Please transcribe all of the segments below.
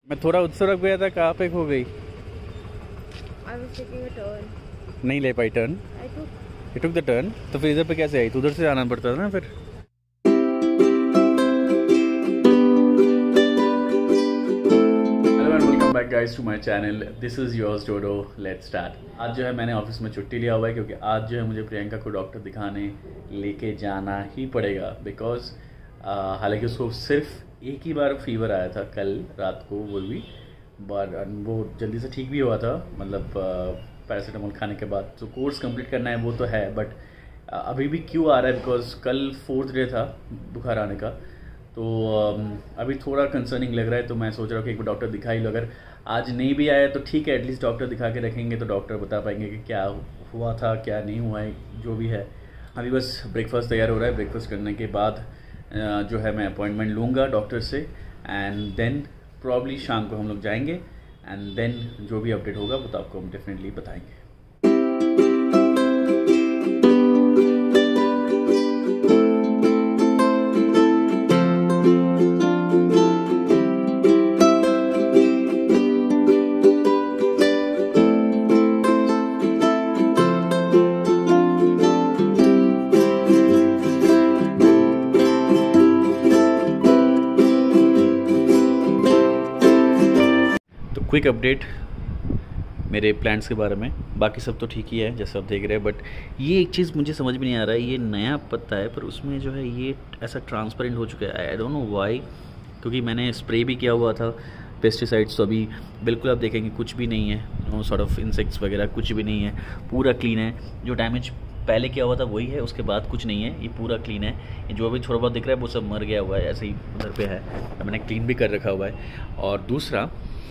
मैं थोड़ा उत्सुक गया था, कहाँ पे खो गई? I was taking a turn. नहीं ले पाई turn. I took. You took the turn, तो फिर इधर पे कैसे आई? तो उधर से आना पड़ता था ना फिर। Hello and welcome back guys to my channel, this is yours Dodo. Let's start. आज जो है मैंने ऑफिस में छुट्टी लिया हुआ है क्योंकि आज जो है मुझे प्रियंका को डॉक्टर दिखाने लेके जाना ही पड़ेगा। बिकॉज हालांकि उसको सिर्फ एक ही बार फीवर आया था कल रात को, वो जल्दी से ठीक भी हुआ था, मतलब पैरासीटामोल खाने के बाद। तो कोर्स कंप्लीट करना है वो तो है, बट अभी भी क्यों आ रहा है? बिकॉज कल 4th डे था बुखार आने का, तो अभी थोड़ा कंसर्निंग लग रहा है। तो मैं सोच रहा हूँ कि एक बार डॉक्टर दिखा ही लो। अगर आज नहीं भी आया तो ठीक है, एटलीस्ट डॉक्टर दिखा के रखेंगे तो डॉक्टर बता पाएंगे कि क्या हुआ था क्या नहीं हुआ है, जो भी है। अभी बस ब्रेकफास्ट तैयार हो रहा है। ब्रेकफास्ट करने के बाद जो है मैं अपॉइंटमेंट लूँगा डॉक्टर से, एंड देन प्रॉब्ली शाम को हम लोग जाएंगे, एंड देन जो भी अपडेट होगा वो तो आपको हम डेफिनेटली बताएंगे। क्विक अपडेट मेरे प्लान्स के बारे में, बाकी सब तो ठीक ही है जैसे आप देख रहे हैं। बट ये एक चीज़ मुझे समझ में नहीं आ रहा है, ये नया पत्ता है पर उसमें जो है ये ऐसा ट्रांसपेरेंट हो चुका है। आई डोंट नो व्हाई, क्योंकि मैंने स्प्रे भी किया हुआ था पेस्टिसाइड्स, तो अभी बिल्कुल आप देखेंगे कुछ भी नहीं है, नो सॉर्ट ऑफ इंसेक्ट्स वगैरह कुछ भी नहीं है, पूरा क्लीन है। जो डैमेज पहले किया हुआ था वही है, उसके बाद कुछ नहीं है, ये पूरा क्लीन है। ये जो अभी थोड़ा बहुत दिख रहा है वो सब मर गया हुआ है, ऐसे ही उधर पे है, मैंने क्लीन भी कर रखा हुआ है। और दूसरा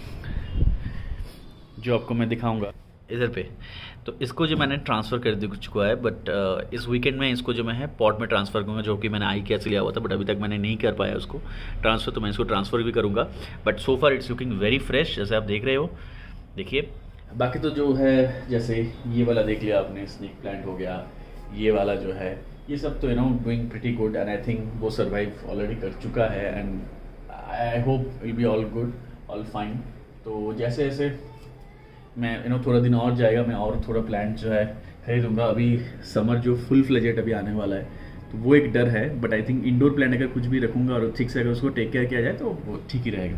जो आपको मैं दिखाऊंगा इधर पे, तो इसको जो मैंने ट्रांसफ़र कर दी चुका है, बट इस वीकेंड में इसको जो मैं है पॉट में ट्रांसफ़र करूँगा, जो कि मैंने IKEA से लिया हुआ था, बट अभी तक मैंने नहीं कर पाया उसको ट्रांसफ़र, तो मैं इसको ट्रांसफ़र भी करूँगा। But so far it's looking very fresh, जैसे आप देख रहे हो। देखिए बाकी तो जो है, जैसे ये वाला देख लिया आपने, स्नेक प्लांट हो गया, ये वाला जो है, ये सब तो doing pretty good, and I think वो सर्वाइव ऑलरेडी कर चुका है, and I hope will be all good, all fine. तो जैसे जैसे मैं थोड़ा दिन और जाएगा, मैं और थोड़ा प्लांट जो है खरीदूँगा। अभी समर जो फुल फ्लेजेड अभी आने वाला है, तो वो एक डर है, but I think indoor plant अगर कुछ भी रखूँगा और ठीक से अगर उसको टेक केयर किया जाए तो वो ठीक ही रहेगा।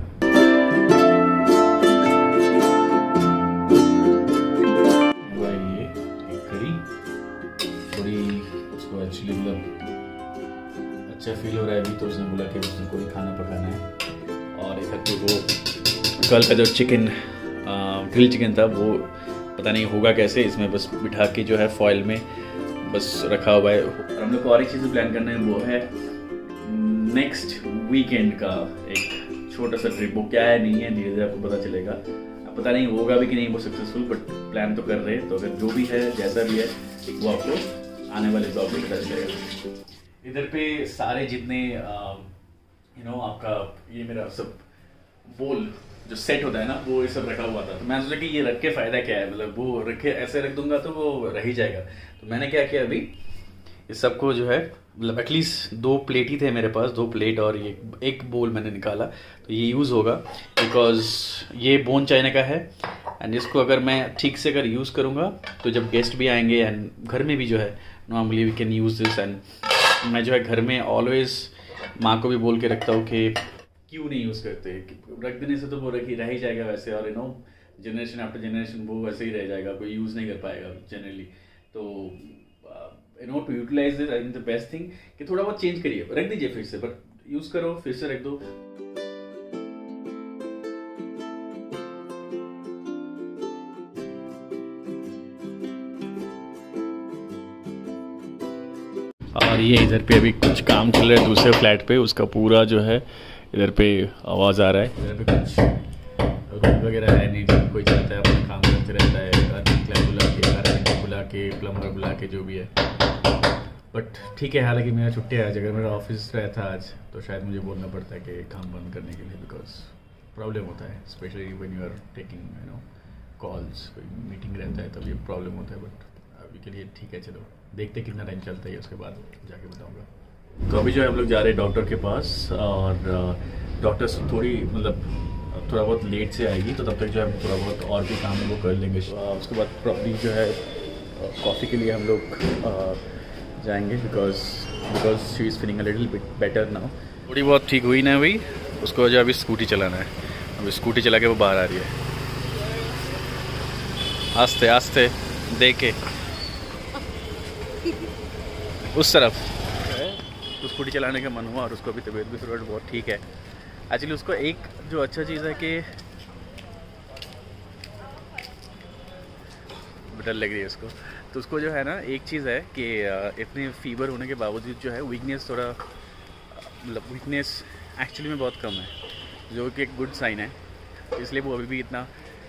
ये करी थोड़ी उसको एक्चुअली मतलब अच्छा फील हो रहा है अभी, तो उसने बोला कि उसने कोई खाना पकाना है। और एक वो कल का जो चिकन ग्रिल चिकन था वो पता नहीं होगा कैसे, इसमें बस बिठा के जो है फॉइल में बस रखा हुआ है। और हम लोग को और एक चीज़ प्लान करना है, वो है नेक्स्ट वीकेंड का एक छोटा सा ट्रिप। वो क्या है नहीं है धीरे धीरे आपको पता चलेगा। अब पता नहीं होगा भी कि नहीं वो सक्सेसफुल, बट प्लान तो कर रहे हैं। तो अगर जो भी है जैसा भी है वो आपको आने वाले ब्लॉग में पता चलेगा। इधर पे सारे जितने आपका ये मेरा सब बोल जो सेट होता है ना, वो ये सब रखा हुआ था। तो मैं सोचा कि ये रख के फ़ायदा क्या है, मतलब वो रखे ऐसे रख दूंगा तो वो रह ही जाएगा। तो मैंने क्या किया, अभी इस सबको जो है मतलब एटलीस्ट 2 प्लेट ही थे मेरे पास, 2 प्लेट और ये एक बोल मैंने निकाला, तो ये यूज़ होगा। बिकॉज ये बोन चाइना का है, एंड इसको अगर मैं ठीक से अगर यूज़ करूँगा तो जब गेस्ट भी आएंगे, एंड घर में भी जो है normally we can use this. And मैं जो है घर में ऑलवेज माँ को भी बोल के रखता हूँ कि क्यों नहीं यूज़ करते, रख देने से तो वो रह ही जाएगा वैसे, और जनरेशन आफ्टर जनरेशन वो वैसे ही रह जाएगा, कोई यूज़ नहीं कर पाएगा जनरली। तो to utilize this I think the best thing कि थोड़ा बहुत चेंज करिए, रख दीजिए फिर से, बट यूज़ करो फिर से रख दो। और ये इधर पे अभी कुछ काम चल रहा है दूसरे फ्लैट पे, उसका पूरा जो है इधर पे आवाज़ आ रहा है। इधर पे कुछ रूम वगैरह है नहीं, जब कोई चलता है अपना काम करते रहता है, कारपेंटर बुला के प्लम्बर बुला के जो भी है। बट ठीक है, हालांकि मेरा छुट्टी है आज। अगर मेरा ऑफिस रहता आज तो शायद मुझे बोलना पड़ता है कि काम बंद करने के लिए, बिकॉज प्रॉब्लम होता है, specially when you are taking calls, कोई मीटिंग रहता है तब ये प्रॉब्लम होता है। बट अभी के लिए ठीक है, चलो देखते कितना टाइम चलता है, उसके बाद जाके बताऊँगा। तो अभी जो है हम लोग जा रहे हैं डॉक्टर के पास, और डॉक्टर थोड़ी मतलब थोड़ा बहुत लेट से आएगी, तो तब तक जो है थोड़ा बहुत और भी काम है वो कर लेंगे। उसके बाद प्रॉपर्ली जो है कॉफ़ी के लिए हम लोग जाएंगे, because she is feeling a little bit better now. थोड़ी बहुत ठीक हुई ना हुई, उसको जो अभी स्कूटी चलाना है। अभी स्कूटी चला के वो बाहर आ रही है, आस्ते आस्ते देखे उस तरफ। तो स्कूटी चलाने का मन हुआ और उसको अभी तबीयत भी थोड़ा बहुत ठीक है। एक्चुअली उसको एक जो अच्छा चीज़ है कि डर लग रही है उसको, तो उसको जो है ना एक चीज़ है कि इतने फीवर होने के बावजूद जो है वीकनेस थोड़ा, मतलब वीकनेस एक्चुअली में बहुत कम है, जो कि एक गुड साइन है। इसलिए वो अभी भी इतना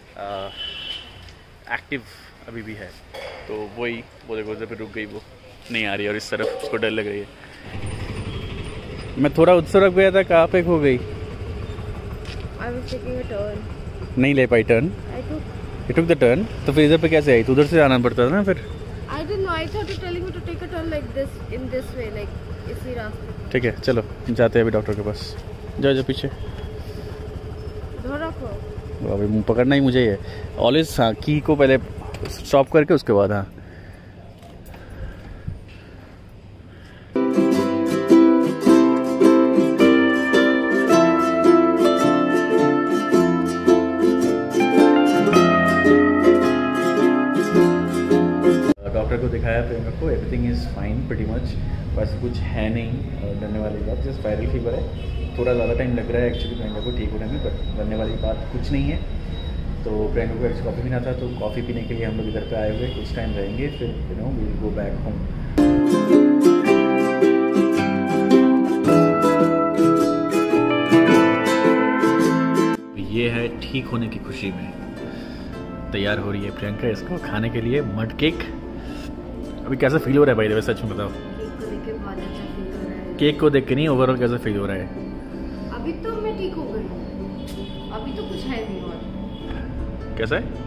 एक्टिव अभी भी है। तो वही वो देखो उधर पे रुक गई, वो नहीं आ रही है और इस तरफ उसको डर लग रही है। मैं थोड़ा उत्सुक गया था, कहाँ पे खो गई? I was taking a turn. नहीं ले पाई turn. I took the turn, तो फिर इधर पे कैसे आई? तो उधर से आना पड़ता था ना फिर। didn't know. I thought you're telling me to take a turn like this, in this way, like इसी रास्ते। ठीक है चलो जाते हैं अभी डॉक्टर के पास। जाओ जाओ पीछे। धो रखो। अभी मुँह पकड़ना ही मुझे ही है ऑलवेज। हाँ, की को पहले स्टॉप करके उसके बाद हाँ। डॉक्टर को दिखाया प्रियंका को, everything is fine pretty much, वैसे कुछ है नहीं डरने वाली बात, जस्ट वायरल फीवर है। थोड़ा ज़्यादा टाइम लग रहा है एक्चुअली प्रियंका को ठीक होने में, पर डरने वाली बात कुछ नहीं है। तो प्रियंका को एक्चुअली कॉफ़ी पीना था, तो कॉफ़ी पीने के लिए हम लोग इधर पे आए हुए, कुछ टाइम रहेंगे, फिर we will go back home. ये है ठीक होने की खुशी में तैयार हो रही है प्रियंका इसको खाने के लिए मड केक। अभी कैसा फील हो रहा है भाई, सच में बताओ? केक को देख के बहुत अच्छा फील हो रहा है। केक को देख के नहीं, ओवरऑल कैसा फील हो रहा है? अभी तो मैं ठीक हो गई हूँ, अभी तो कुछ है नहीं और। कैसा है?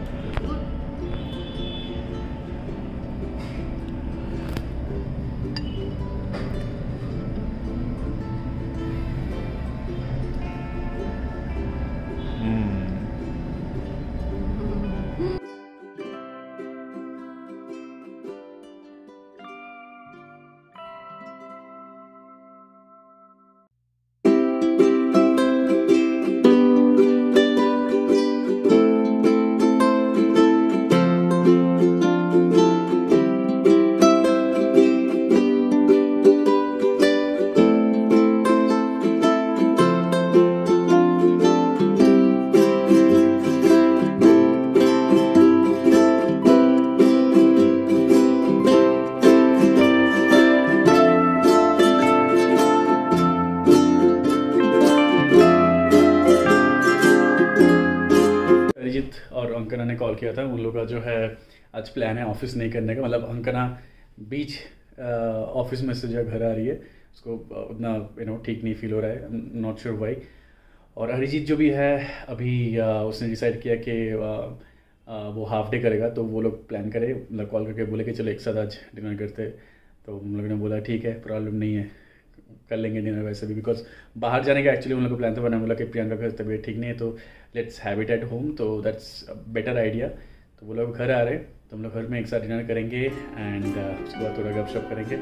और अंकना ने कॉल किया था, उन लोग का जो है आज प्लान है ऑफिस नहीं करने का, मतलब अंकना बीच ऑफिस में से जो घर आ रही है, उसको उतना ठीक नहीं फील हो रहा है, नॉट श्योर वाई। और अरिजीत जो भी है अभी उसने डिसाइड किया कि वो हाफ डे करेगा, तो वो लोग प्लान करे, मतलब कॉल करके बोले कि चलो एक साथ आज डिनर करते। तो हम लोगों ने बोला ठीक है, प्रॉब्लम नहीं है, कर लेंगे डिनर वैसे भी, बिकॉज बाहर जाने का एक्चुअली उन लोग को प्लान था, बना बोला कि प्रियंका का तबीयत ठीक नहीं है तो let's have it at home, तो दैट्स बेटर आइडिया। तो वो लोग घर आ रहे हैं, तो हम लोग घर में एक साथ डिनर करेंगे एंड उसके बाद थोड़ा गपशप करेंगे।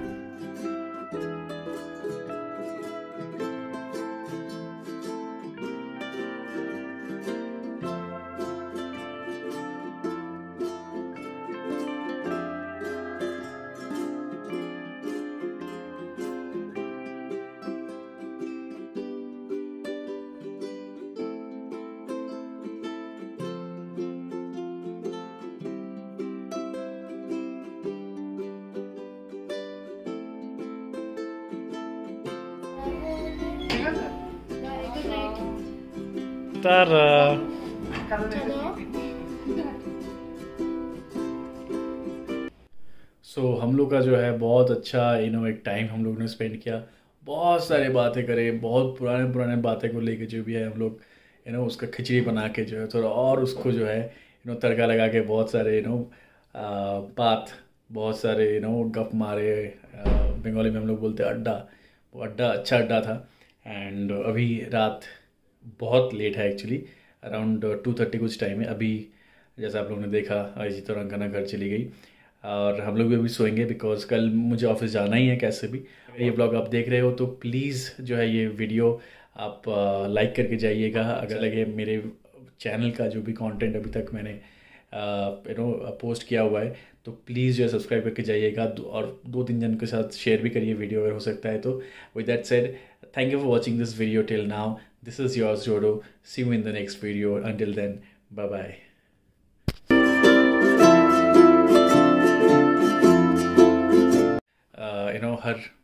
सो हम लोग का जो है बहुत अच्छा एक टाइम हम लोग ने स्पेंड किया, बहुत सारी बातें करें, बहुत पुराने पुराने बातें को लेके जो भी है हम लोग उसका खिचड़ी बना के जो है थोड़ा और उसको जो है तड़का लगा के बहुत सारे बात, बहुत सारे गप मारे, बंगाली में हम लोग बोलते हैं अड्डा, वो अड्डा अच्छा अड्डा था। एंड अभी रात बहुत लेट है एक्चुअली, अराउंड 2:30 कुछ टाइम है अभी। जैसा आप लोगों ने देखा इसी तरह खाना घर चली गई और हम लोग भी अभी सोएंगे बिकॉज कल मुझे ऑफिस जाना ही है कैसे भी। ये ब्लॉग आप देख रहे हो तो प्लीज़ जो है ये वीडियो आप लाइक करके जाइएगा। अगर लगे मेरे चैनल का जो भी कंटेंट अभी तक मैंने पोस्ट किया हुआ है तो प्लीज़ जो है सब्सक्राइब करके जाइएगा और 2-3 जन के साथ शेयर भी करिए वीडियो अगर हो सकता है तो। With that said, thank you for watching this video till now. This is yours Jodo. See you in the next video. Until then, bye bye. Her